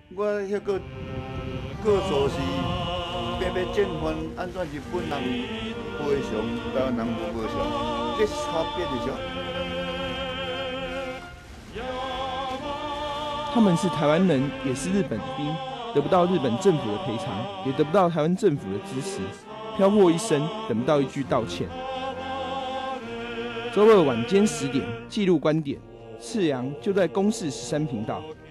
我迄个告诉是，要正反安怎日本人赔偿，台湾人无赔偿，这差别的是。 他们是台湾人，也是日本兵，得不到日本政府的赔偿，也得不到台湾政府的支持，飘过一生，等不到一句道歉。周二晚间10点，记录观点，赤阳就在公视13频道。